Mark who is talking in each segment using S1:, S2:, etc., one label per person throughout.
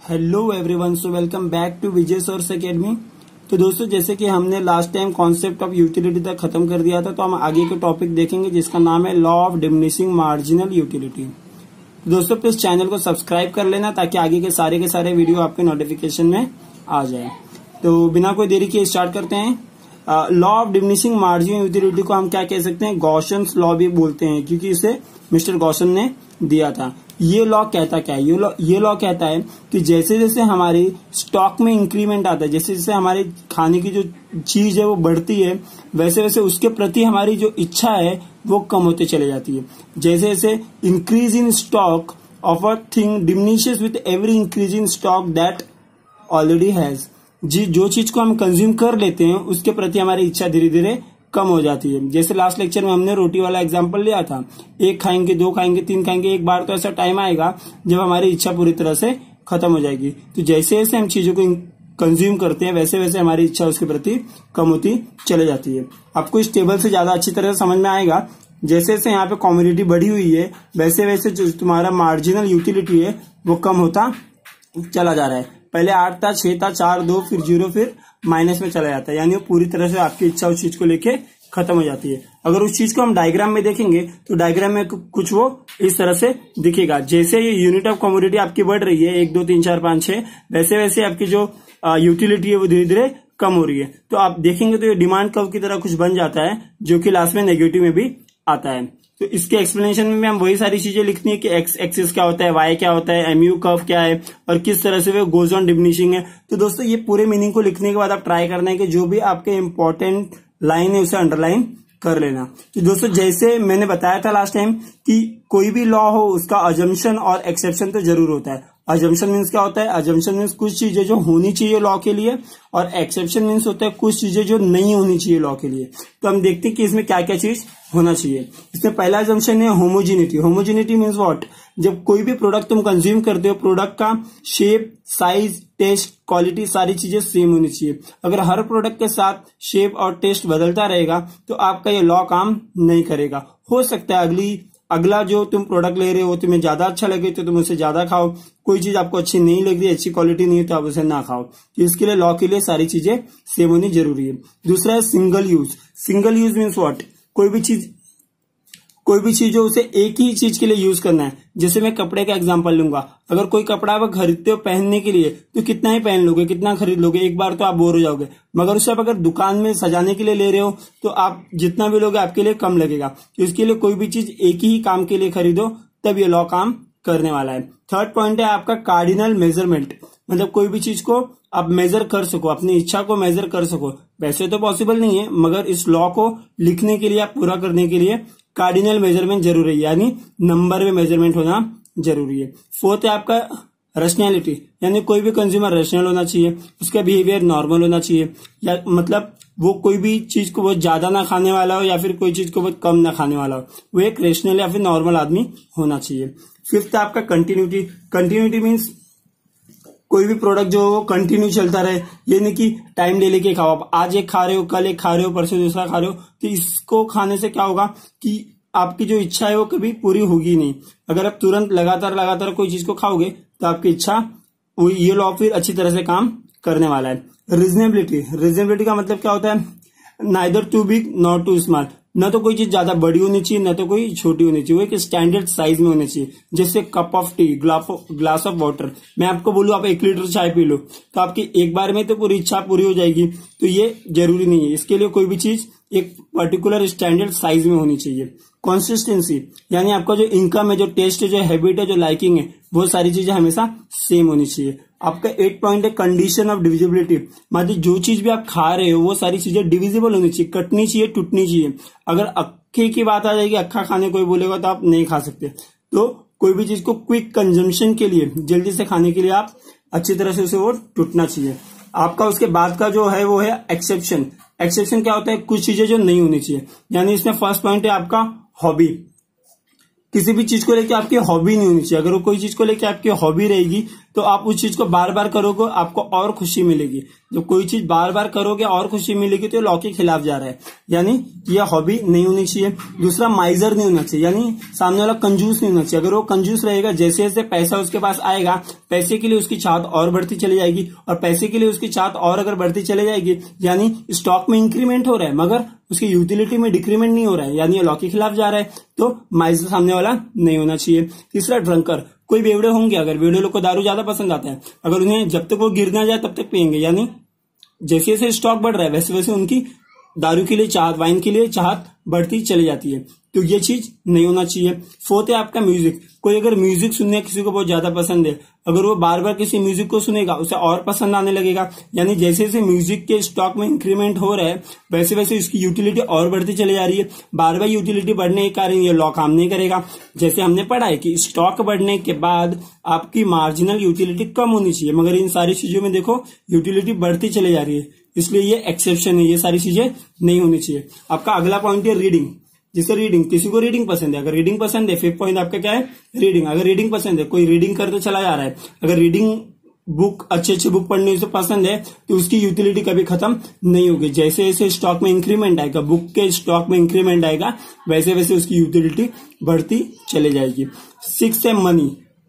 S1: Hello everyone, so welcome back to Vijay source academy. तो दोस्तों, जैसे कि हमने last time concept of utility तक खत्म कर दिया था, तो हम आगे के टॉपिक देखेंगे जिसका नाम है law of diminishing marginal utility. दोस्तों, प्लीज चैनल को सब्सक्राइब कर लेना ताकि आगे के सारे वीडियो आपके नोटिफिकेशन में आ जाए। तो बिना कोई देरी के स्टार्ट करते हैं। Law of diminishing marginal utility को हम क्या कह सकते हैं? गॉसन्स लॉ भी बोलते हैं, क्योंकि इसे मिस्टर गॉसन ने दिया था। ये लॉ कहता क्या है? ये लॉ कहता है कि जैसे जैसे हमारी स्टॉक में इंक्रीमेंट आता है, जैसे जैसे हमारे खाने की जो चीज है वो बढ़ती है, वैसे वैसे उसके प्रति हमारी जो इच्छा है वो कम होते चले जाती है। जैसे जैसे increase in stock of a thing diminishes with every increase in stock that already has. जो चीज को हम कंज्यूम कर लेते हैं उसके प्रति हमारी इच्छा धीरे धीरे कम हो जाती है। जैसे लास्ट लेक्चर में हमने रोटी वाला एग्जांपल लिया था, 1 खाएंगे, 2 खाएंगे, 3 खाएंगे। एक बार तो ऐसा टाइम आएगा जब हमारी इच्छा पूरी तरह से खत्म हो जाएगी। तो जैसे जैसे हम चीजों को कंज्यूम करते हैं वैसे वैसे हमारी इच्छा उसके प्रति कम होती चले जाती है। आपको इस टेबल से ज्यादा अच्छी तरह से समझ में आएगा। जैसे जैसे यहाँ पे कमोडिटी बढ़ी हुई है वैसे वैसे जो तुम्हारा मार्जिनल यूटिलिटी है वो कम होता चला जा रहा है। पहले 8 था, 6 था, 4, 2, फिर 0, फिर माइनस में चला जाता है। यानी वो पूरी तरह से आपकी इच्छा उस चीज को लेके खत्म हो जाती है। अगर उस चीज को हम डायग्राम में देखेंगे तो डायग्राम में कुछ वो इस तरह से दिखेगा। जैसे ये यूनिट ऑफ कमोडिटी आपकी बढ़ रही है 1, 2, 3, 4, 5, 6, वैसे वैसे आपकी जो यूटिलिटी है वो धीरे धीरे कम हो रही है। तो आप देखेंगे तो ये डिमांड कर्व की तरह कुछ बन जाता है, जो कि लास्ट में नेगेटिव में भी आता है। तो इसके एक्सप्लेनेशन में हम वही सारी चीजें लिखनी है कि एक्स एक्सिस क्या होता है, वाई क्या होता है, एमयू कर्व क्या है और किस तरह से वो गोज ऑन डिमिनिशिंग है। तो दोस्तों, ये पूरे मीनिंग को लिखने के बाद आप ट्राई करना है कि जो भी आपके इंपॉर्टेंट लाइन है उसे अंडरलाइन कर लेना। तो दोस्तों, जैसे मैंने बताया था लास्ट टाइम कि कोई भी लॉ हो उसका अजम्पशन और एक्सेप्शन तो जरूर होता है। अजम्पशन मीन्स क्या होता है? अजम्पशन मीन्स कुछ चीजें जो होनी चाहिए लॉ के लिए, और एक्सेप्शन मीन्स होता है कुछ चीजें जो नहीं होनी चाहिए लॉ के लिए। तो हम देखते हैं कि इसमें क्या क्या चीज होना चाहिए। इसमें पहला अजम्पशन है होमोजिनिटी। Homogeneity means what? जब कोई भी प्रोडक्ट तुम कंज्यूम करते हो, प्रोडक्ट का शेप, साइज, टेस्ट, क्वालिटी सारी चीजें सेम होनी चाहिए। अगर हर प्रोडक्ट के साथ शेप और टेस्ट बदलता रहेगा तो आपका ये लॉ काम नहीं करेगा। हो सकता है अगला जो तुम प्रोडक्ट ले रहे हो तुम्हें ज्यादा अच्छा लगे तो तुम उसे ज्यादा खाओ, कोई चीज आपको अच्छी नहीं लग रही, अच्छी क्वालिटी नहीं है तो आप उसे ना खाओ। तो इसके लिए लॉ के लिए सारी चीजें सेम होनी जरूरी है। दूसरा है single use. Single use means what? कोई भी चीज हो उसे एक ही चीज के लिए यूज करना है। जैसे मैं कपड़े का एग्जांपल लूंगा, अगर कोई कपड़ा आप खरीदते हो पहनने के लिए तो कितना ही पहन लोगे, कितना खरीद लोगे, एक बार तो आप बोर हो जाओगे। मगर उसे आप अगर दुकान में सजाने के लिए ले रहे हो तो आप जितना भी लोगे आपके लिए कम लगेगा। तो इसके लिए कोई भी चीज एक ही काम के लिए खरीदो, तब ये लॉ काम करने वाला है। थर्ड पॉइंट है आपका कार्डिनल मेजरमेंट। मतलब कोई भी चीज को आप मेजर कर सको, अपनी इच्छा को मेजर कर सको। वैसे तो पॉसिबल नहीं है, मगर इस लॉ को लिखने के लिए, आप पूरा करने के लिए कार्डिनल मेजरमेंट जरूरी है, यानी नंबर में मेजरमेंट होना जरूरी है। फोर्थ है आपका रैशनैलिटी, यानी कोई भी कंज्यूमर रैशनल होना चाहिए, उसका बिहेवियर नॉर्मल होना चाहिए। या मतलब वो कोई भी चीज को बहुत ज्यादा ना खाने वाला हो या फिर कोई चीज को बहुत कम ना खाने वाला हो, वो एक रैशनल या फिर नॉर्मल आदमी होना चाहिए। फिफ्थ है आपका कंटिन्यूटी। कंटिन्यूटी मीन्स कोई भी प्रोडक्ट जो वो कंटिन्यू चलता रहे, ये नहीं कि टाइम ले लेके खाओ। आप आज एक खा रहे हो, कल एक खा रहे हो, परसों दूसरा खा रहे हो, तो इसको खाने से क्या होगा कि आपकी जो इच्छा है वो कभी पूरी होगी नहीं। अगर आप तुरंत लगातार कोई चीज को खाओगे तो आपकी इच्छा, ये लॉ फिर अच्छी तरह से काम करने वाला है। रीजनेबिलिटी का मतलब क्या होता है? Neither too big not too small. न तो कोई चीज ज्यादा बड़ी होनी चाहिए, न तो कोई छोटी होनी चाहिए, वो एक स्टैंडर्ड साइज में होनी चाहिए। जैसे cup of tea, glass of water. मैं आपको बोलूं आप 1 लीटर चाय पी लो तो आपकी एक बार में तो पूरी इच्छा पूरी हो जाएगी, तो ये जरूरी नहीं है। इसके लिए कोई भी चीज एक पर्टिकुलर स्टैंडर्ड साइज में होनी चाहिए। कंसिस्टेंसी, यानी आपका जो इनकम है, जो टेस्ट है, जो हैबिट है, जो लाइकिंग है, वो सारी चीजें हमेशा सेम होनी चाहिए। आपका 8 पॉइंट है कंडीशन ऑफ डिविजिबिलिटी। मतलब जो चीज भी आप खा रहे हो वो सारी चीजें डिविजिबल होनी चाहिए, कटनी चाहिए, टूटनी चाहिए। अगर अक्खे की बात आ जाएगी, अक्खा खाने कोई बोलेगा तो आप नहीं खा सकते। तो कोई भी चीज को क्विक कंजम्पशन के लिए, जल्दी से खाने के लिए आप अच्छी तरह से उसे वो टूटना चाहिए। आपका उसके बाद का जो है वो है एक्सेप्शन। एक्सेप्शन क्या होता है? कुछ चीजें जो नहीं होनी चाहिए। यानी इसमें फर्स्ट पॉइंट है आपका हॉबी। किसी भी चीज को लेकर आपकी हॉबी नहीं होनी चाहिए। अगर वो कोई चीज को लेकर आपकी हॉबी रहेगी तो आप उस चीज को बार बार करोगे, आपको और खुशी मिलेगी। जब कोई चीज बार बार करोगे और खुशी मिलेगी तो लॉ के खिलाफ जा रहा है, यानी यह हॉबी नहीं होनी चाहिए। दूसरा, माइजर नहीं होना चाहिए, यानी सामने वाला कंजूस नहीं होना चाहिए। अगर वो कंजूस रहेगा, जैसे जैसे पैसा उसके पास आएगा, पैसे के लिए उसकी चाहत और बढ़ती चली जाएगी, और पैसे के लिए उसकी चाहत और अगर बढ़ती चली जाएगी, यानी स्टॉक में इंक्रीमेंट हो रहा है मगर उसकी यूटिलिटी में डिक्रीमेंट नहीं हो रहा है, यानी ये लॉ के खिलाफ जा रहा है, तो माइजर सामने वाला नहीं होना चाहिए। तीसरा, ड्रंकर। कोई बेवड़े होंगे, अगर बेवड़े लोग को दारू ज्यादा पसंद आता है, अगर उन्हें जब तक वो गिर ना जाए तब तक पियेंगे, यानी जैसे जैसे स्टॉक बढ़ रहा है वैसे वैसे उनकी दारू के लिए चाहत, वाइन के लिए चाहत बढ़ती चली जाती है, तो ये चीज नहीं होना चाहिए। फोर्थ है आपका म्यूजिक। कोई अगर म्यूजिक सुनने किसी को बहुत ज्यादा पसंद है, अगर वो बार बार किसी म्यूजिक को सुनेगा उसे और पसंद आने लगेगा, यानी जैसे जैसे म्यूजिक के स्टॉक में इंक्रीमेंट हो रहा है वैसे वैसे उसकी यूटिलिटी और बढ़ती चली जा रही है। बार बार यूटिलिटी बढ़ने के कारण ये लॉ काम नहीं करेगा। जैसे हमने पढ़ा है कि स्टॉक बढ़ने के बाद आपकी मार्जिनल यूटिलिटी कम होनी चाहिए, मगर इन सारी चीजों में देखो यूटिलिटी बढ़ती चली जा रही है, इसलिए ये एक्सेप्शन है, ये सारी चीजें नहीं होनी चाहिए। आपका अगला पॉइंट है रीडिंग। जैसे रीडिंग, किसी को रीडिंग पसंद है, अगर रीडिंग पसंद है, फिफ्थ पॉइंट आपका क्या है, रीडिंग। अगर रीडिंग पसंद है, कोई रीडिंग करते चला जा रहा है, अगर रीडिंग बुक अच्छे बुक पढ़ने से पसंद है तो उसकी यूटिलिटी कभी खत्म नहीं होगी। जैसे जैसे स्टॉक में इंक्रीमेंट आएगा, बुक के स्टॉक में इंक्रीमेंट आएगा, वैसे वैसे उसकी यूटिलिटी बढ़ती चले जाएगी। सिक्स है मनी।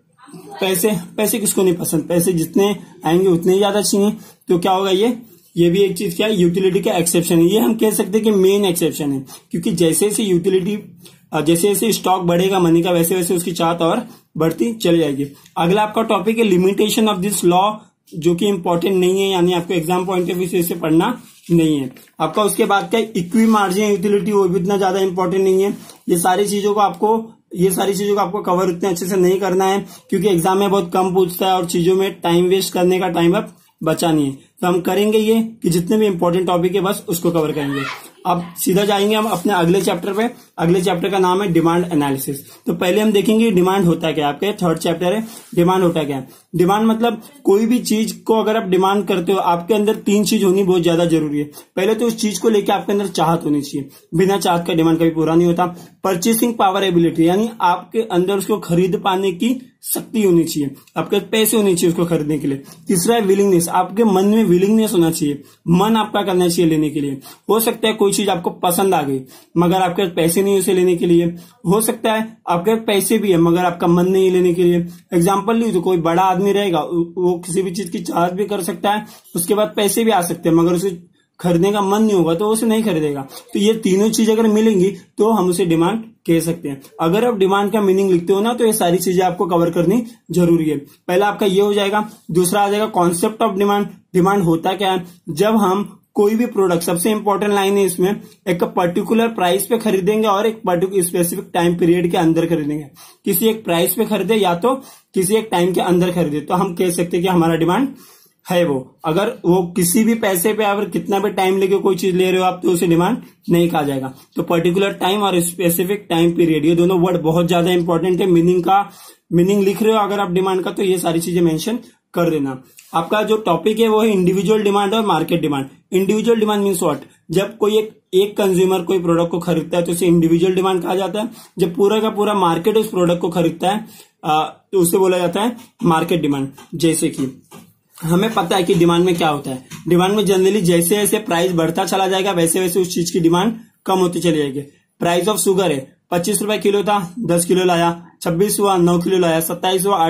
S1: पैसे किसको नहीं पसंद, पैसे जितने आएंगे उतने ही ज्यादा चाहिए, तो क्या होगा, ये भी एक चीज क्या है, यूटिलिटी का एक्सेप्शन है। ये हम कह सकते हैं कि मेन एक्सेप्शन है, क्योंकि जैसे जैसे यूटिलिटी, जैसे जैसे स्टॉक बढ़ेगा मनी का, वैसे वैसे उसकी चाहत और बढ़ती चली जाएगी। अगला आपका टॉपिक है लिमिटेशन ऑफ दिस लॉ, जो कि इंपॉर्टेंट नहीं है, यानी आपको एग्जाम पॉइंट ऑफ व्यू से पढ़ना नहीं है आपका। उसके बाद क्या, इक्वी मार्जिन यूटिलिटी, वो भी इतना ज्यादा इंपॉर्टेंट नहीं है। ये सारी चीजों को आपको कवर उतने अच्छे से नहीं करना है, क्योंकि एग्जाम में बहुत कम पूछता है और चीजों में टाइम वेस्ट करने का टाइम अब बचा नहीं है। तो हम करेंगे ये कि जितने भी इंपॉर्टेंट टॉपिक है बस उसको कवर करेंगे। अब सीधा जाएंगे हम अपने अगले चैप्टर पे। अगले चैप्टर का नाम है डिमांड एनालिसिस। तो पहले हम देखेंगे डिमांड होता क्या है। आपके थर्ड चैप्टर है डिमांड होता क्या है। डिमांड मतलब कोई भी चीज को अगर आप डिमांड करते हो, आपके अंदर तीन चीज होनी बहुत ज्यादा जरूरी है। पहले तो उस चीज को लेकर आपके अंदर चाहत होनी चाहिए, बिना चाहत का डिमांड कभी पूरा नहीं होता। परचेसिंग पावर एबिलिटी, यानी आपके अंदर उसको खरीद पाने की शक्ति होनी चाहिए, आपके पैसे होने चाहिए उसको खरीदने के लिए। तीसरा है विलिंगनेस, आपके मन में विलिंगनेस होना चाहिए, मन आपका करना चाहिए लेने के लिए। हो सकता है कोई चीज आपको पसंद आ गई मगर आपके पैसे नहीं उसे लेने के लिए, हो सकता है आपके पैसे भी है मगर आपका मन नहीं लेने के लिए। एग्जाम्पल ली तो कोई बड़ा आदमी रहेगा, वो किसी भी चीज की चाहत भी कर सकता है, उसके बाद पैसे भी आ सकते हैं, मगर उसे खरीदने का मन नहीं होगा तो उसे नहीं खरीदेगा। तो ये तीनों चीज अगर मिलेंगी तो हम उसे डिमांड कह सकते हैं। अगर आप डिमांड का मीनिंग लिखते हो ना तो ये सारी चीजें आपको कवर करनी जरूरी है। पहला आपका ये हो जाएगा। दूसरा आ जाएगा कॉन्सेप्ट ऑफ डिमांड। डिमांड होता क्या है, जब हम कोई भी प्रोडक्ट, सबसे इंपॉर्टेंट लाइन है इसमें, एक पर्टिकुलर प्राइस पे खरीदेंगे और एक पर्टिकुलर स्पेसिफिक टाइम पीरियड के अंदर खरीदेंगे। किसी एक प्राइस पे खरीदे या तो किसी एक टाइम के अंदर खरीदे तो हम कह सकते हैं कि हमारा डिमांड है वो। अगर वो किसी भी पैसे पे अगर कितना भी टाइम लेके कोई चीज ले रहे हो आप तो उसे डिमांड नहीं कहा जाएगा। तो पर्टिकुलर टाइम और स्पेसिफिक टाइम पीरियड, ये दोनों वर्ड बहुत ज्यादा इंपॉर्टेंट है। मीनिंग लिख रहे हो अगर आप डिमांड का तो ये सारी चीजें मेंशन कर देना। आपका जो टॉपिक है वो है इंडिविजुअल डिमांड और market demand. Individual demand means what, जब कोई एक कंज्यूमर कोई प्रोडक्ट को खरीदता है तो उसे इंडिविजुअल डिमांड कहा जाता है। जब पूरा का पूरा मार्केट उस प्रोडक्ट को खरीदता है तो उसे बोला जाता है मार्केट डिमांड। जैसे कि हमें पता है कि डिमांड में क्या होता है, डिमांड में जनरली जैसे जैसे प्राइस बढ़ता चला जाएगा वैसे वैसे उस चीज की डिमांड कम होती चली जाएगी। प्राइस ऑफ शुगर है 25 रुपए किलो था, 10 किलो लाया, 26 हुआ 9 किलो लाया, 27 हुआ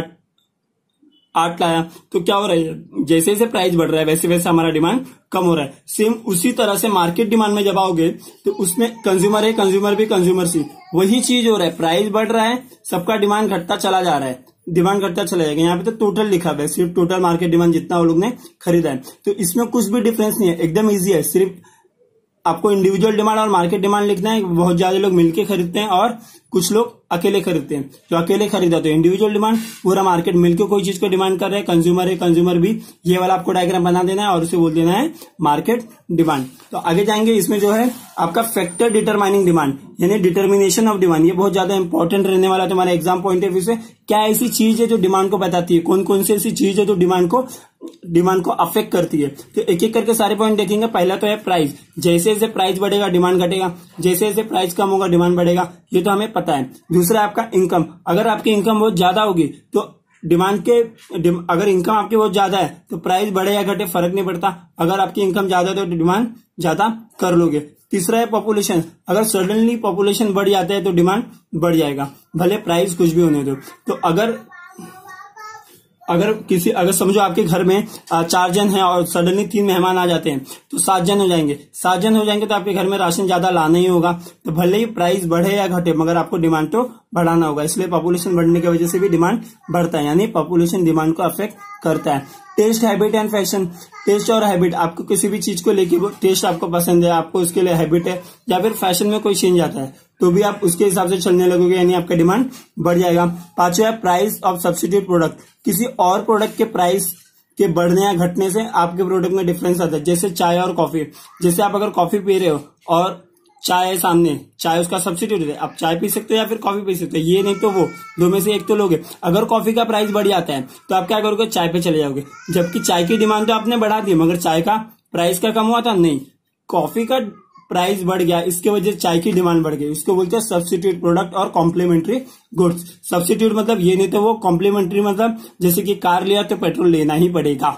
S1: 8 लाया, तो क्या हो रहा है, जैसे जैसे प्राइस बढ़ रहा है वैसे वैसे हमारा डिमांड कम हो रहा है। सेम उसी तरह से मार्केट डिमांड में जब आओगे तो उसमें कंज्यूमर है, कंज्यूमर भी, कंज्यूमर सी, वही चीज हो रहा है। प्राइस बढ़ रहा है, सबका डिमांड घटता चला जा रहा है, डिमांड घटता चला जाएगा। यहाँ पे तो टोटल लिखा हुआ है, सिर्फ टोटल मार्केट डिमांड जितना वो लोग ने खरीदा है। तो इसमें कुछ भी डिफरेंस नहीं है, एकदम इजी है। सिर्फ आपको इंडिविजुअल डिमांड और मार्केट डिमांड लिखना है। बहुत ज्यादा लोग मिलके खरीदते हैं और कुछ लोग अकेले खरीदते हैं। जो अकेले खरीदा तो इंडिविजुअल डिमांड, पूरा मार्केट मिलकर कोई चीज को डिमांड कर रहे हैं, कंज्यूमर है, कंज्यूमर भी, ये वाला आपको डायग्राम बना देना है और उसे बोल देना है मार्केट डिमांड। तो आगे जाएंगे, इसमें जो है आपका फैक्टर डिटरमाइनिंग डिमांड यानी डिटर्मिनेशन ऑफ डिमांड, ये बहुत ज्यादा इंपॉर्टेंट रहने वाला है तुम्हारे एग्जाम पॉइंट ऑफ व्यू से। क्या ऐसी चीज है जो डिमांड को बताती है, कौन कौन सी ऐसी चीज है जो डिमांड को अफेक्ट करती है। तो एक एक करके सारे पॉइंट देखेंगे। पहला तो है प्राइस, जैसे जैसे प्राइस बढ़ेगा डिमांड घटेगा, जैसे जैसे प्राइस कम होगा डिमांड बढ़ेगा, ये तो हमें पता है। दूसरा आपका इनकम, अगर आपकी इनकम बहुत ज्यादा होगी तो डिमांड के अगर इनकम आपकी बहुत ज्यादा है तो प्राइस बढ़े या घटे फर्क नहीं पड़ता, अगर आपकी इनकम ज्यादा है तो डिमांड ज्यादा कर लोगे। तीसरा है पॉपुलेशन, अगर सडनली पॉपुलेशन बढ़ जाता है तो डिमांड बढ़ जाएगा, भले प्राइस कुछ भी होने दो। तो अगर समझो आपके घर में 4 जन हैं और सडनली 3 मेहमान आ जाते हैं तो 7 जन हो जाएंगे। 7 जन हो जाएंगे तो आपके घर में राशन ज्यादा लाना ही होगा, तो भले ही प्राइस बढ़े या घटे मगर आपको डिमांड तो बढ़ाना होगा। इसलिए पॉपुलेशन बढ़ने की वजह से भी डिमांड बढ़ता है, यानी पॉपुलेशन डिमांड को अफेक्ट करता है। Taste, habit and fashion, taste और हैबिट, आपको किसी भी चीज को लेके वो टेस्ट आपको पसंद है, आपको उसके लिए हैबिट है, या फिर फैशन में कोई चेंज आता है तो भी आप उसके हिसाब से चलने लगोगे, यानी आपका डिमांड बढ़ जाएगा। पांचवा है प्राइस ऑफ सब्स्टिट्यूट प्रोडक्ट, किसी और प्रोडक्ट के प्राइस के बढ़ने या घटने से आपके प्रोडक्ट में डिफरेंस आता है। जैसे चाय और कॉफी, जैसे आप अगर कॉफी पी रहे हो और चाय है सामने, चाय उसका सब्स्टिट्यूट है, आप चाय पी सकते हो या फिर कॉफी पी सकते हो, ये नहीं तो वो, दो में से एक तो लोगे। अगर कॉफी का प्राइस बढ़ जाता है तो आप क्या करोगे, चाय पे चले जाओगे, जबकि चाय की डिमांड तो आपने बढ़ा दी मगर चाय का प्राइस का कम हुआ था नहीं, कॉफी का प्राइस बढ़ गया, इसके वजह से चाय की डिमांड बढ़ गई। इसको बोलते हैं सब्स्टिट्यूट प्रोडक्ट और कॉम्प्लीमेंट्री गुड्स। सब्स्टिट्यूट मतलब ये नहीं तो वो, कॉम्प्लीमेंट्री मतलब जैसे कि कार लिया तो पेट्रोल लेना ही पड़ेगा।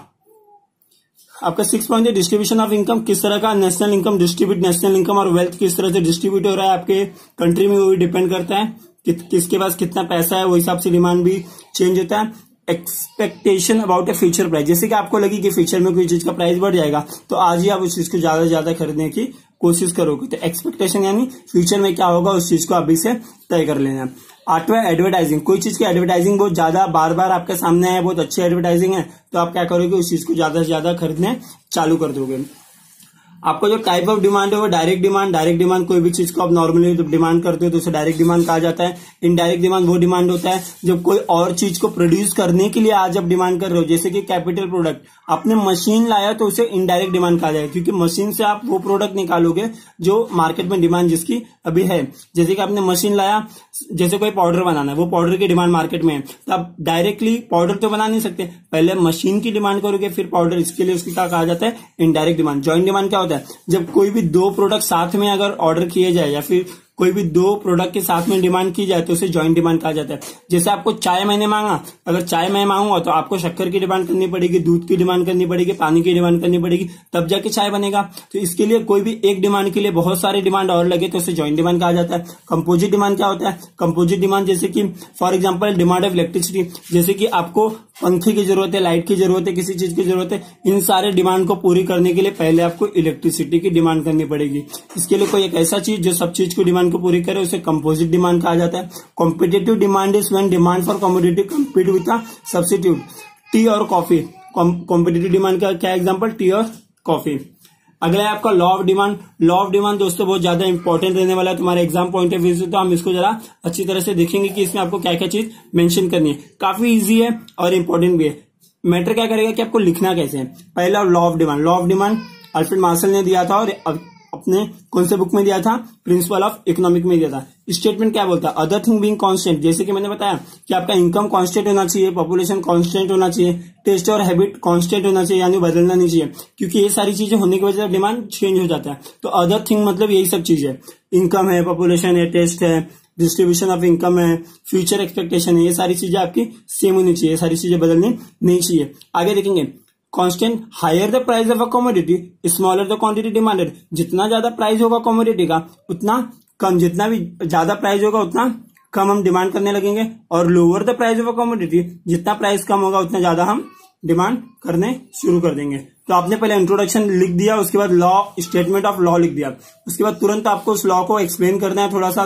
S1: आपका 6 पॉइंट है डिस्ट्रीब्यूशन ऑफ इनकम, किस तरह का national income distribute, national income और वेल्थ किस तरह से डिस्ट्रीब्यूट हो रहा है आपके कंट्री में, वो भी डिपेंड करता है किसके पास कितना पैसा है, वो हिसाब से डिमांड भी चेंज होता है। Expectation about a future price, जैसे कि आपको लगी कि फ्यूचर में कोई चीज का प्राइस बढ़ जाएगा तो आज ही आप उस चीज को ज्यादा से ज्यादा खरीदने की कोशिश करोगे, तो एक्सपेक्टेशन यानी फ्यूचर में क्या होगा उस चीज को अभी से तय कर लेना है। 8वां एडवर्टाइजिंग, कोई चीज की एडवर्टाइजिंग बहुत ज्यादा बार बार आपके सामने है, बहुत अच्छी एडवर्टाइजिंग है तो आप क्या करोगे, उस चीज को ज्यादा से ज्यादा खरीदने चालू कर दोगे। आपको जो टाइप ऑफ डिमांड है वो डायरेक्ट डिमांड कोई भी चीज को आप नॉर्मली जब डिमांड करते हो तो उसे डायरेक्ट डिमांड कहा जाता है। इनडायरेक्ट डिमांड वो डिमांड होता है जब कोई और चीज को प्रोड्यूस करने के लिए आज आप डिमांड कर रहे हो, जैसे कि कैपिटल प्रोडक्ट, आपने मशीन लाया तो उसे इनडायरेक्ट डिमांड कहा जाएगा, क्योंकि मशीन से आप वो प्रोडक्ट निकालोगे जो मार्केट में डिमांड जिसकी अभी है। जैसे कि आपने मशीन लाया, जैसे कोई पाउडर बनाना है, वो पाउडर की डिमांड मार्केट में है तो आप डायरेक्टली पाउडर तो बना नहीं सकते, पहले मशीन की डिमांड करोगे फिर पाउडर, इसके लिए उसकी क्या कहा जाता है, इनडायरेक्ट डिमांड। जॉइंट डिमांड क्या होता है, जब कोई भी 2 प्रोडक्ट साथ में अगर ऑर्डर किए जाए या फिर कोई भी 2 प्रोडक्ट के साथ में डिमांड की जाए तो उसे जॉइंट डिमांड कहा जाता है। जैसे आपको चाय मैंने मांगा, अगर चाय मैं मांगूंगा तो आपको शक्कर की डिमांड करनी पड़ेगी, दूध की डिमांड करनी पड़ेगी, पानी की डिमांड करनी पड़ेगी, तब जाके चाय बनेगा। तो इसके लिए कोई भी एक डिमांड के लिए बहुत सारी डिमांड और लगे तो उसे जॉइंट डिमांड कहा जाता है। कंपोजिट डिमांड क्या होता है, कंपोजिट डिमांड जैसे कि for example demand of electricity, जैसे कि आपको पंखे की जरूरत है, लाइट की जरूरत है, किसी चीज की जरूरत है, इन सारे डिमांड को पूरी करने के लिए पहले आपको इलेक्ट्रिसिटी की डिमांड करनी पड़ेगी। इसके लिए कोई एक ऐसा चीज जो सब चीज को डिमांड को पूरी करे उसे कंपोजिट डिमांड कहा जाता है। Competitive demand is when demand for commodity compete with a substitute. Tea और कॉफी, कॉम्पिटिटिव डिमांड का क्या एग्जांपल, टी और कॉफी। अगला है आपका law of demand. Law of demand दोस्तों बहुत ज्यादा इंपॉर्टेंट रहने वाला है तुम्हारे एग्जाम पॉइंट ऑफ व्यू से, तो हम इसको जरा अच्छी तरह से देखेंगे कि इसमें आपको क्या क्या चीज मेंशन करनी है। काफी इजी है और इंपॉर्टेंट भी है। मैटर क्या करेगा कि आपको लिखना कैसे है। पहला law of demand, law of demand Alfred Marshall ने दिया था और अपने कौन से बुक में दिया था, प्रिंसिपल ऑफ इकोनॉमिक में दिया था। स्टेटमेंट क्या बोलता है, अदर थिंग बीइंग कांस्टेंट, जैसे कि मैंने बताया कि आपका इनकम कांस्टेंट होना चाहिए, पॉपुलेशन कांस्टेंट होना चाहिए, टेस्ट और हैबिट कांस्टेंट होना चाहिए, यानी बदलना नहीं चाहिए, क्योंकि ये सारी चीजें होने की वजह से डिमांड चेंज हो जाता है। तो अदर थिंग मतलब यही सब चीज है, इनकम है, पॉपुलेशन है, टेस्ट है, डिस्ट्रीब्यूशन ऑफ इनकम है, फ्यूचर एक्सपेक्टेशन है, ये सारी चीजें आपकी सेम होनी चाहिए, ये सारी चीजें बदलनी नहीं चाहिए। आगे देखेंगे constant, higher the price of a commodity smaller the quantity demanded, जितना ज्यादा प्राइस होगा कमोडिटी का उतना कम, जितना भी ज्यादा प्राइस होगा उतना कम हम डिमांड करने लगेंगे। और lower the price of a commodity, जितना प्राइस कम होगा उतना ज्यादा हम डिमांड करने शुरू कर देंगे। तो आपने पहले इंट्रोडक्शन लिख दिया, उसके बाद लॉ, स्टेटमेंट ऑफ लॉ लिख दिया, उसके बाद तुरंत आपको उस लॉ को एक्सप्लेन करना है, थोड़ा सा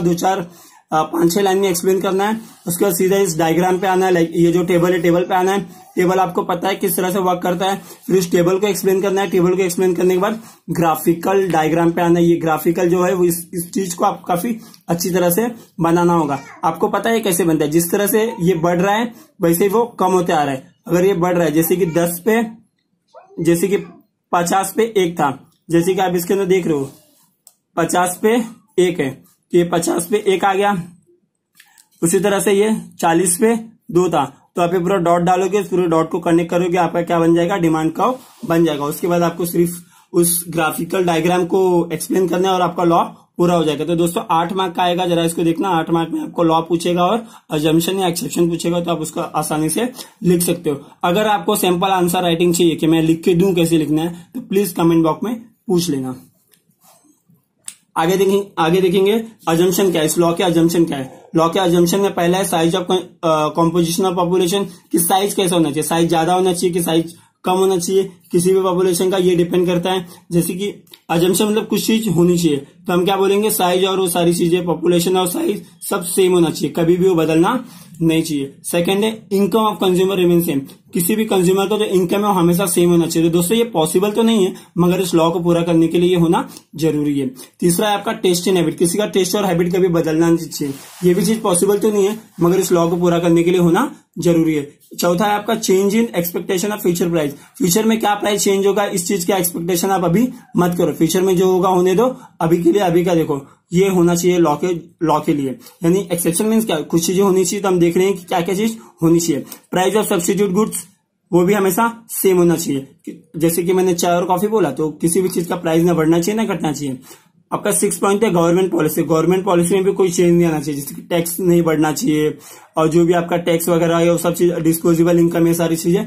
S1: 5-6 लाइन में एक्सप्लेन करना है। उसके बाद सीधा इस डायग्राम पे आना है, लाइक ये जो टेबल है टेबल पे आना है, टेबल आपको पता है किस तरह से वर्क करता है, फिर उस टेबल को एक्सप्लेन करना है। टेबल को एक्सप्लेन करने के बाद ग्राफिकल डायग्राम पे आना है। ये ग्राफिकल जो है वो इस चीज को आप काफी अच्छी तरह से बनाना होगा। आपको पता है कैसे बनता है, जिस तरह से ये बढ़ रहा है वैसे ही वो कम होते आ रहा है। अगर ये बढ़ रहा है जैसे कि 10 पे, जैसे कि 50 पे 1 था, जैसे कि आप इसके अंदर देख रहे हो 50 पे 1 है, तो ये 50 पे 1 आ गया। उसी तरह से ये 40 पे 2 था, तो आप ये पूरा डॉट डालोगे, पूरे डॉट को कनेक्ट करोगे, आपका क्या बन जाएगा, डिमांड कर्व बन जाएगा। उसके बाद आपको सिर्फ उस ग्राफिकल डायग्राम को एक्सप्लेन करना है और आपका लॉ पूरा हो जाएगा। तो दोस्तों 8 मार्क का आएगा, जरा इसको देखना। 8 मार्क में आपको लॉ पूछेगा और अजम्पशन या एक्सेप्शन पूछेगा, तो आप उसको आसानी से लिख सकते हो। अगर आपको सिंपल आंसर राइटिंग चाहिए कि मैं लिख के दूं कैसे लिखना है, तो प्लीज कमेंट बॉक्स में पूछ लेना। आगे देखेंगे अजम्पशन क्या है, इस लॉ के अजम्पशन क्या है। लॉ के अजम्पशन में पहला है size of composition of population, कि साइज कैसा होना चाहिए, साइज ज्यादा होना चाहिए कि साइज कम होना चाहिए किसी भी पॉपुलेशन का, ये डिपेंड करता है। जैसे कि अजम्पशन मतलब कुछ चीज होनी चाहिए, तो हम क्या बोलेंगे, साइज और वो सारी चीजें, पॉपुलेशन और साइज सब सेम होना चाहिए, कभी भी वो बदलना नहीं चाहिए। सेकंड है income of consumer remain same, किसी भी कंज्यूमर का जो इनकम है वो हमेशा सेम होना चाहिए। तो दोस्तों ये पॉसिबल तो नहीं है, मगर इस लॉ को पूरा करने के लिए ये होना जरूरी है। तीसरा है आपका टेस्ट एंड हैबिट, किसी का टेस्ट और हैबिट कभी बदलना नहीं चाहिए, ये भी चीज पॉसिबल तो नहीं है, मगर इस लॉ को पूरा करने के लिए होना जरूरी है। चौथा है आपका change in expectation of future price, future में क्या प्राइस चेंज होगा इस चीज का एक्सपेक्टेशन आप अभी मत करो, फ्यूचर में जो होगा होने दो, अभी के लिए अभी का देखो, ये होना चाहिए लॉ के लिए। यानी एक्सेप्शन मीन्स क्या, कुछ चीजें होनी चाहिए, तो हम देख रहे हैं कि क्या क्या चीज होनी चाहिए। प्राइस ऑफ सब्स्टिट्यूट गुड्स वो भी हमेशा सेम होना चाहिए, जैसे कि मैंने चाय और कॉफी बोला, तो किसी भी चीज का प्राइस ना बढ़ना चाहिए ना घटना चाहिए। आपका 6 पॉइंट है गवर्नमेंट पॉलिसी, गवर्नमेंट पॉलिसी में भी कोई चेंज नहीं आना चाहिए, जैसे कि टैक्स नहीं बढ़ना चाहिए, और जो भी आपका टैक्स वगैरह है वो सब चीज, डिस्पोजेबल इनकम, ये सारी चीजें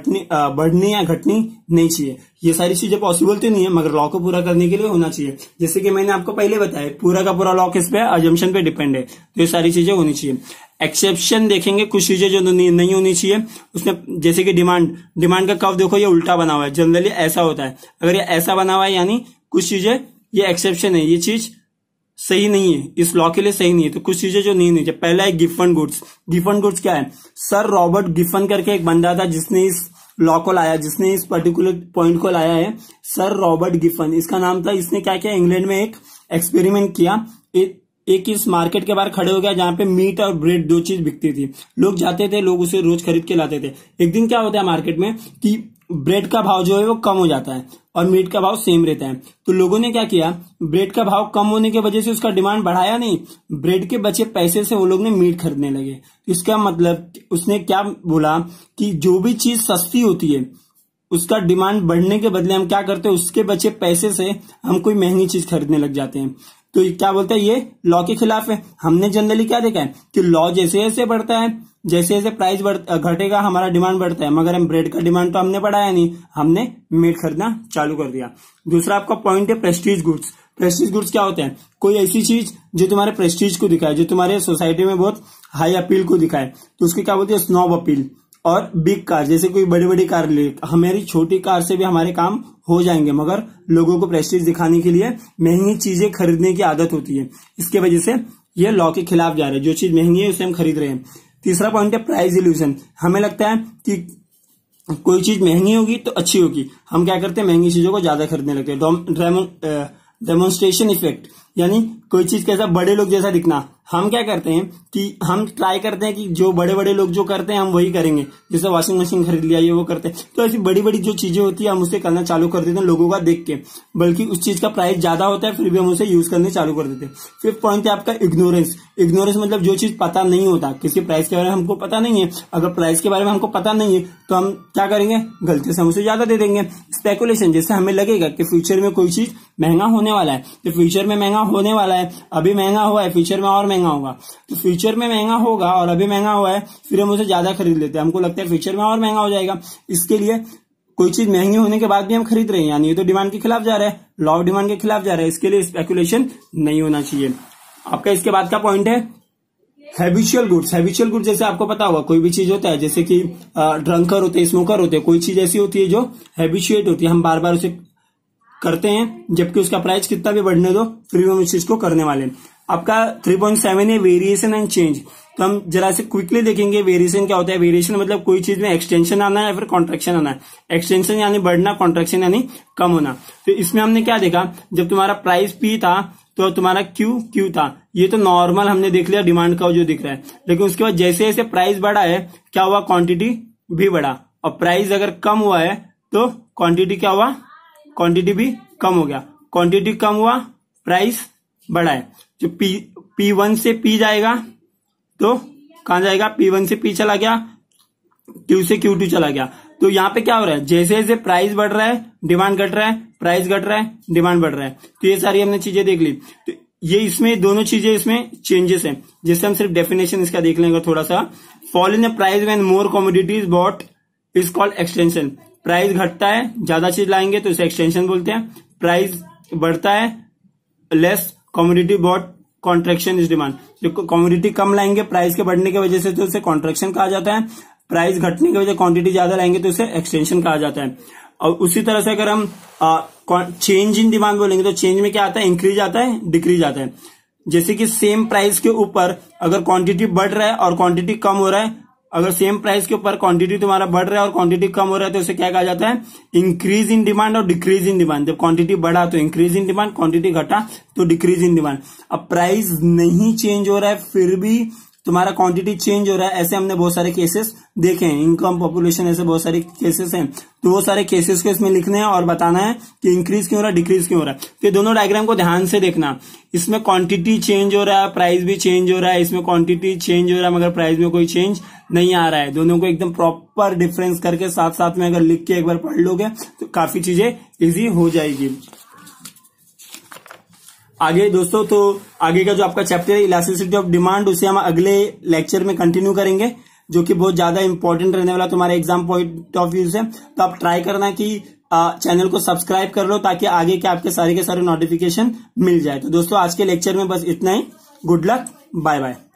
S1: बढ़नी या घटनी नहीं चाहिए। ये सारी चीजें पॉसिबल तो नहीं है, मगर लॉ को पूरा करने के लिए होना चाहिए। जैसे कि मैंने आपको पहले बताया, पूरा का पूरा लॉ किस पे है, अजम्पशन पे डिपेंड है, तो ये सारी चीजें होनी चाहिए। एक्सेप्शन देखेंगे, कुछ चीजें जो नहीं होनी चाहिए उसमें, जैसे कि डिमांड का कर्व देखो ये उल्टा बना हुआ है, जनरली ऐसा होता है, अगर ये ऐसा बना हुआ है यानी कुछ चीजें, ये एक्सेप्शन है, ये चीज सही नहीं है, इस लॉ के लिए सही नहीं है। तो कुछ चीजें जो नहीं होनी चाहिए, पहला है गिफन गुड्स। गिफन गुड्स क्या है, सर रॉबर्ट गिफन करके एक बंदा था जिसने इस लॉ को लाया, जिसने इस पर्टिकुलर पॉइंट को लाया है, सर रॉबर्ट गिफन इसका नाम था। इसने क्या किया, इंग्लैंड में एक एक्सपेरिमेंट किया, एक इस मार्केट के बाहर खड़े हो गया जहां पे मीट और ब्रेड दो चीज बिकती थी, लोग जाते थे, लोग उसे रोज खरीद के लाते थे। एक दिन क्या होता है मार्केट में कि ब्रेड का भाव जो है वो कम हो जाता है और मीट का भाव सेम रहता है। तो लोगों ने क्या किया, ब्रेड का भाव कम होने की वजह से उसका डिमांड बढ़ाया नहीं, ब्रेड के बचे पैसे से वो लोग ने मीट खरीदने लगे। इसका मतलब उसने क्या बोला कि जो भी चीज सस्ती होती है उसका डिमांड बढ़ने के बदले हम क्या करते हैं, उसके बचे पैसे से हम कोई महंगी चीज खरीदने लग जाते हैं। तो क्या बोलते हैं, ये लॉ के खिलाफ है। हमने जनरली क्या देखा है कि लॉ जैसे जैसे बढ़ता है, जैसे जैसे प्राइस घटेगा हमारा डिमांड बढ़ता है, मगर हम ब्रेड का डिमांड तो हमने बढ़ाया नहीं, हमने मीट खरीदना चालू कर दिया। दूसरा आपका पॉइंट है प्रेस्टीज गुड्स। प्रेस्टीज गुड्स क्या होते हैं, कोई ऐसी चीज जो तुम्हारे प्रेस्टीज को दिखाए, जो तुम्हारे सोसाइटी में बहुत हाई अपील को दिखाए, तो उसकी क्या बोलते हैं, स्नॉब अपील। और बिग कार, जैसे कोई बड़ी बड़ी कार ले, हमारी छोटी कार से भी हमारे काम हो जाएंगे, मगर लोगों को प्रेस्टीज दिखाने के लिए महंगी चीजें खरीदने की आदत होती है, इसके वजह से ये लॉ के खिलाफ जा रहे हैं। जो चीज महंगी है उसे हम खरीद रहे हैं। तीसरा पॉइंट है प्राइस इल्यूजन। हमें लगता है कि कोई चीज महंगी होगी तो अच्छी होगी, हम क्या करते हैं, महंगी चीजों को ज्यादा खरीदने लगते हैं। डेमोन्स्ट्रेशन इफेक्ट, यानी कोई चीज कैसा, बड़े लोग जैसा दिखना। हम क्या करते हैं कि हम ट्राई करते हैं कि जो बड़े बड़े लोग जो करते हैं हम वही करेंगे, जैसे वॉशिंग मशीन खरीद लिया, ये वो करते हैं। तो ऐसी बड़ी बड़ी जो चीजें होती है हम उसे करना चालू कर देते हैं लोगों का देख के, बल्कि उस चीज का प्राइस ज्यादा होता है फिर भी हम उसे यूज करने चालू कर देते हैं। फिफ्थ पॉइंट है आपका इग्नोरेंस। इग्नोरेंस मतलब जो चीज पता नहीं होता, किसी प्राइस के बारे में हमको पता नहीं है, अगर प्राइस के बारे में हमको पता नहीं है तो हम क्या करेंगे, गलती से हम उसे ज्यादा दे देंगे। स्पेकुलेशन, जैसे हमें लगेगा कि फ्यूचर में कोई चीज महंगा होने वाला है, तो फ्यूचर में महंगा होने वाला है, अभी महंगा हुआ है, फ्यूचर में और महंगा होगा, तो फ्यूचर में महंगा होगा और अभी महंगा हुआ है, फिर हम उसे ज्यादा खरीद लेते हैं, हमको लगता है फ्यूचर में और महंगा हो जाएगा। इसके लिए कोई चीज महंगी होने के बाद भी हम खरीद रहे हैं, यानी ये तो डिमांड के खिलाफ जा रहा है, लॉ ऑफ डिमांड के खिलाफ जा रहा है, इसके लिए स्पेकुलेशन नहीं होना चाहिए। आपका इसके बाद का पॉइंट है हैबिचुअल गुड्स। हैबिचुअल गुड्स जैसे आपको पता होगा, कोई भी चीज होता है, जैसे कि ड्रंकर होते हैं, स्मोकर होते हैं, कोई चीज ऐसी होती है जो हैबिचुएट होती है, हम बार बार उसे करते हैं, जबकि उसका प्राइस कितना भी बढ़ने दो फिर भी हम उस चीज को करने वाले हैं। आपका 3.7 है वेरिएशन एंड चेंज। तो हम जरा से क्विकली देखेंगे वेरिएशन क्या होता है। वेरिएशन मतलब कोई चीज में एक्सटेंशन आना है या फिर कॉन्ट्रैक्शन आना है। एक्सटेंशन यानी बढ़ना, कॉन्ट्रैक्शन यानी कम होना। तो इसमें हमने क्या देखा, जब तुम्हारा प्राइस पी था तो तुम्हारा क्यू था, ये तो नॉर्मल हमने देख लिया डिमांड का जो दिख रहा है, लेकिन उसके बाद जैसे जैसे प्राइस बढ़ा है क्या हुआ, क्वांटिटी भी बढ़ा, और प्राइस अगर कम हुआ है तो क्वांटिटी क्या हुआ, क्वांटिटी भी कम हो गया। क्वांटिटी कम हुआ, प्राइस बढ़ा है। जो P1 से P जाएगा तो कहां जाएगा, P1 से P चला गया, Q से Q2 चला गया। तो यहाँ पे क्या हो रहा है, जैसे जैसे प्राइस बढ़ रहा है डिमांड घट रहा है, प्राइस घट रहा है डिमांड बढ़ रहा है। तो ये सारी हमने चीजें देख ली। तो ये इसमें दोनों चीजें इसमें चेंजेस हैं, जिससे हम सिर्फ डेफिनेशन इसका देख लेंगे थोड़ा सा। Fall in the price when more commodities bought is called extension. Price घटता है, ज्यादा चीज लाएंगे तो इसे एक्सटेंशन बोलते हैं। प्राइस बढ़ता है, less commodity bought, contraction is demand. जो कमोडिटी कम लाएंगे प्राइस के बढ़ने की वजह से तो इसे कॉन्ट्रैक्शन कहा जाता है। प्राइस घटने की वजह क्वांटिटी ज्यादा लाएंगे तो इसे एक्सटेंशन कहा जाता है। और उसी तरह से अगर हम चेंज इन डिमांड बोलेंगे तो चेंज में क्या आता है, इंक्रीज आता है, डिक्रीज आता है। जैसे कि सेम प्राइस के ऊपर अगर क्वांटिटी बढ़ रहा है और क्वांटिटी कम हो रहा है, अगर सेम प्राइस के ऊपर क्वांटिटी तुम्हारा बढ़ रहा है और क्वांटिटी कम हो रहा है तो इसे क्या कहा जाता है, इंक्रीज इन डिमांड और डिक्रीज इन डिमांड। जब क्वांटिटी बढ़ा तो इंक्रीज इन डिमांड, क्वांटिटी घटा तो डिक्रीज इन डिमांड। अब प्राइस नहीं चेंज हो रहा है फिर भी तुम्हारा क्वांटिटी चेंज हो रहा है, ऐसे हमने बहुत सारे केसेस देखे हैं। इनकम, पॉपुलेशन, ऐसे बहुत सारे केसेस हैं। तो वो सारे केसेस को इसमें लिखने हैं और बताना है कि इंक्रीज क्यों हो रहा है, डिक्रीज क्यों हो रहा है। तो ये दोनों डायग्राम को ध्यान से देखना। इसमें क्वांटिटी चेंज हो रहा है, प्राइस भी चेंज हो रहा है। इसमें क्वांटिटी चेंज हो रहा है मगर प्राइस में कोई चेंज नहीं आ रहा है। दोनों को एकदम प्रॉपर डिफरेंस करके साथ साथ में अगर लिख के एक बार पढ़ लोगे तो काफी चीजें इजी हो जाएगी। आगे दोस्तों, तो आगे का जो आपका चैप्टर है इलास्टिसिटी ऑफ डिमांड, उसे हम अगले लेक्चर में कंटिन्यू करेंगे, जो कि बहुत ज्यादा इंपॉर्टेंट रहने वाला तुम्हारे एग्जाम पॉइंट ऑफ व्यू से। तो आप ट्राई करना कि चैनल को सब्सक्राइब कर लो ताकि आगे के आपके सारे के सारे नोटिफिकेशन मिल जाए। तो दोस्तों आज के लेक्चर में बस इतना ही। Good luck, bye bye.